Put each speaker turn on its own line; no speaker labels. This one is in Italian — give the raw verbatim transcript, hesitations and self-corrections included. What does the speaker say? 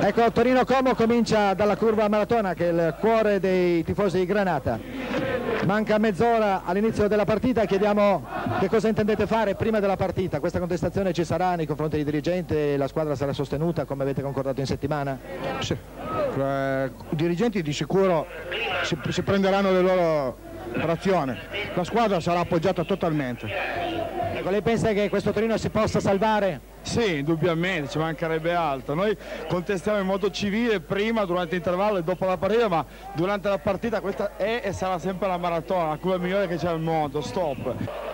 Ecco, Torino-Como comincia dalla curva Maratona, che è il cuore dei tifosi di Granata. Manca mezz'ora all'inizio della partita, chiediamo che cosa intendete fare prima della partita. Questa contestazione ci sarà nei confronti dei dirigenti, la squadra sarà sostenuta come avete concordato in settimana?
Sì, eh, i dirigenti di sicuro si, si prenderanno le loro razioni, la squadra sarà appoggiata totalmente.
Ecco, lei pensa che questo Torino si possa salvare?
Sì, indubbiamente, ci mancherebbe altro. Noi contestiamo in modo civile prima, durante l'intervallo e dopo la partita, ma durante la partita questa è e sarà sempre la maratona, la curva migliore che c'è al mondo, stop.